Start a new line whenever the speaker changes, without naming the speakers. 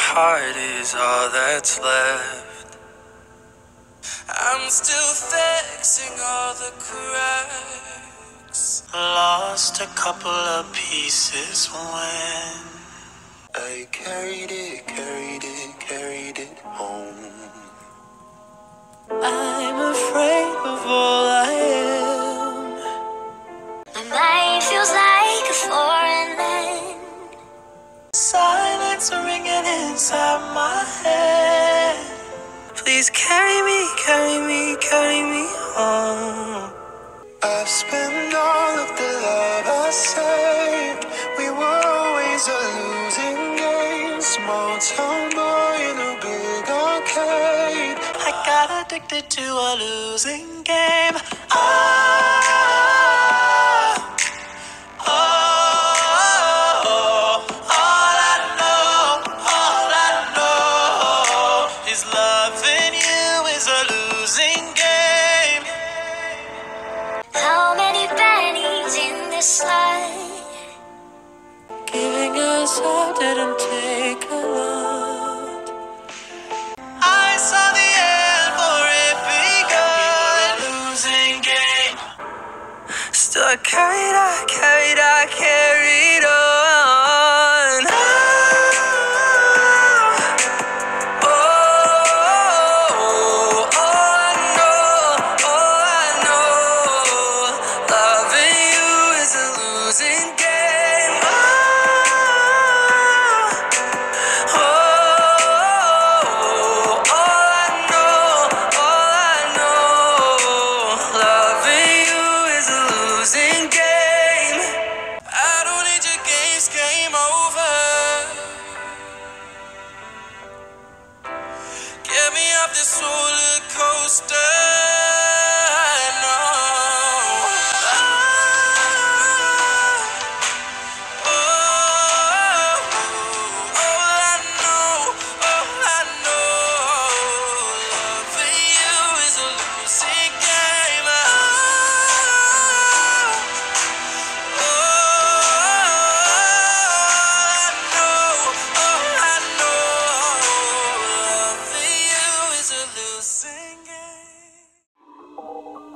heart is all that's left. I'm still fixing all the cracks. Lost a couple of pieces when I carried it home. I'm afraid of all I am. My mind feels like a foreign land. Silence ringing inside my head. Please carry me home. I've spent all of the love I saved. We were always a losing game. Small town boy in a big arcade. I got addicted to a losing game. All I know is loving you is a losing game. How many pennies in this life? Giving us up didn't take a lot. I saw the end for it begun. Losing game. Still I carried on. All I know, loving you is a losing game. All I know, loving you is a losing game. I don't need your games, game over. Get me off this roller coaster. No. All I know, loving you is a losing game. All I know, loving you is a losing game.